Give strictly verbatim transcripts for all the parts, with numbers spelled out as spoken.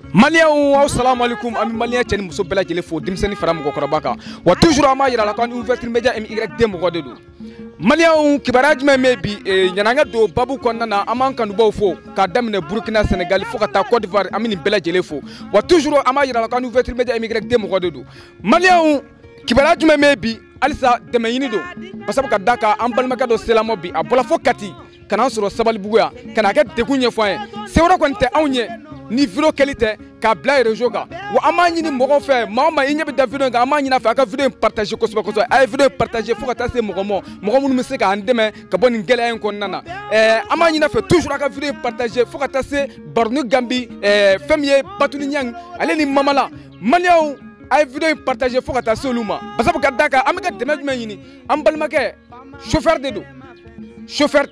Maliens, assalamu alaikum, ami Maliens, tiens muso bela jele fo dimseni fara mo koraba kan. Wa toujours ama yira la kan ouverture média M Y D mo de do. Maliens kibaraj me mebi nyananga do babu konna na aman kan bo fo ka damine Burkina Sénégal fo ka ta Côte d'Ivoire amini bela jele fo. Wa toujours ama yira la kan ouverture média M Y D mo de do. Maliens kibaraj me mebi alisa demayini do. Parce que daka ambalma ka do selamo bi abola fo kati kana soro sabali buya kana ka degunye fo en. Se wora konte awnye ni vidéo qualité ka bla réseau ka wa amani ni mogo fe mama inya be da vidéo ga amani na fa ka vidéo partager ko so ko so ay vidéo partager fo ka ta se mogo mo mogo mu se ka andeme ka boni ngela en ko nana eh amani na fa toujours ka vidéo partager fo ka ta se bornu gambi eh femier batuni nyang ale ni mamala maliaw ay vidéo partager fo ka ta se luma basabu ka daka amika demaj me yini ambalma ke chauffeur de do chauffeur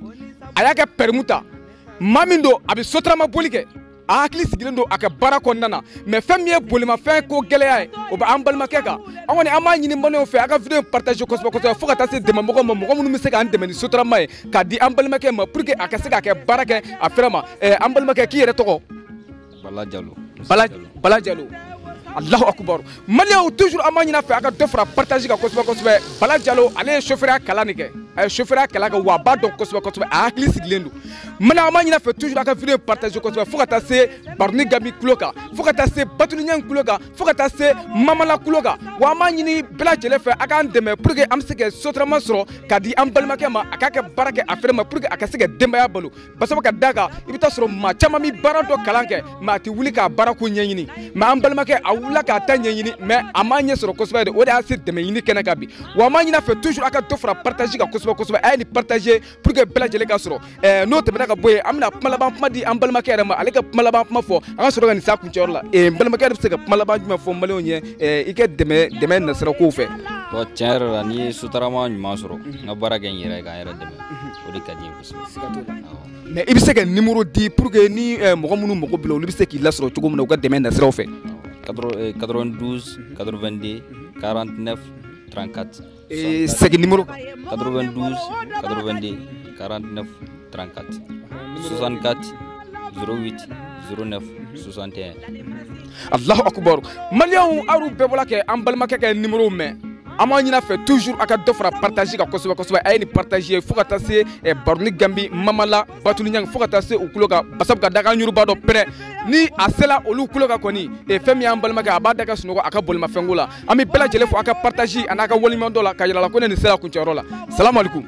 ayaka permuta mamindo abi sotrama bolike a hakili sigilen do a ka baara kɔnɔna na mais fɛn min ye bolimafɛn ko gɛlɛya ye o bɛ an balimakɛ kan an kɔni an b'a ɲini maliɲɛnw fɛ a ka vidéo partager kosɛbɛ kosɛbɛ fo ka taa se dɛmɛbagaw ma mɔgɔ minnu bɛ se k'an dɛmɛ ni sotarama ye k'a di an balimakɛ ma pour que a ka se k'a kɛ baara kɛ a fɛrɛ ma ɛɛ an balimakɛ k'i yɛrɛ tɔgɔ. Bala Jalo. Bala Bala Jalo. Allahu akbar. Maliɲɛnw toujours an b'a ɲini a fɛ a ka dɔ fara partage kan kosɛbɛ kosɛbɛ Bala Jalo ale ye chauffeur kalan de kɛ a ye chauffeur kalan kɛ wa a b'a dɔn kosɛbɛ kosɛbɛ a hakili sigilen don. Maliɲɛnw an b'a ɲini a fɛ toujours a ka vidéo partage kosɛbɛ fo ka taa se Barni Gabi kulo kan fo ka taa se Batuli Ɲang kulo kan fo ka taa se Mamala kulo kan wa an b'a ɲini bɛɛ lajɛlen fɛ a k'an dɛmɛ pour que an bɛ se ka sotarama sɔrɔ k'a di an balimakɛ ma a k'a kɛ baara kɛ a fɛrɛ ma pour que a ka se ka denbaya balo basabu ka d'a kan i bɛ taa sɔrɔ maa caman bɛ baara dɔ kalan kɛ mais a tɛ wuli k'a baara ko ɲɛɲini mais an balimakɛ a wulila k'a ta ɲɛɲini mais a m'a ɲɛ sɔrɔ kosɛbɛ de o de y'a se dɛmɛ ɲini kɛnɛ kan bi wa an b'a ɲini a fɛ toujours a ka dɔ fara partage kan kosɛbɛ kosɛbɛ a ye nin partager pour que bɛɛ lajɛlen ka sɔrɔ ɛɛ n'o tɛmɛna ka bɔ yen an bɛna kuma laban kuma di an balimakɛ yɛrɛ ma ale ka kuma laban kuma fɔ an ka sɔrɔ ka nin s'a kuncɛyɔrɔ la ee n balimakɛ yɛrɛ bɛ se ka kuma laban jumɛn fɔ maliɲɛnw ye ɛɛ i ka dɛmɛ dɛmɛ nasira kow fɛ. Bon tiɲɛ yɛrɛ la n'i ye sotarama ɲuman sɔrɔ n ka baara kɛ n yɛrɛ ye k'an yɛrɛ dɛmɛ o de ka di n ye kosɛbɛ. Mais i bɛ se ka numéro di pour que ni mɔgɔ minnu mago bila olu bɛ se k'i lasɔrɔ cogo min na u ka dɛmɛ nasiraw fɛ. quatre-vingt-douze quatre-vingt-deux quarante-neuf trente-quatre. Et c'est numéro quatre-vingt-douze quatre-vingt-deux quarante-neuf trente-quatre. soixante-quatre zéro huit zéro neuf soixante et un. Allahu akbar. Maliɲɛnw aw bɛɛ bɔra kɛ an balimakɛ ka numéro mɛn an b'a ɲini a fɛ toujours a ka dɔ fara partage kan kosɛbɛ kosɛbɛ a ye nin partage fo ka taa se Barni Gambi Mamala Batuli Ɲang fo ka taa se u kulo kan basabu ka da kan yuruba dɔ pɛrɛ ni a sela olu kulo kan kɔni fɛn min y'an balimakɛ a b'a da ka sunɔgɔ a ka bolimafɛnko la an bɛ bɛɛ lajɛlen fo a ka partage a n'a ka waleɲuman dɔ la ka yira la ko ne nin sera kuncɛyɔrɔ la salamu alaikum.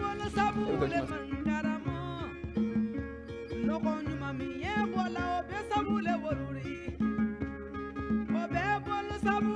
Sabu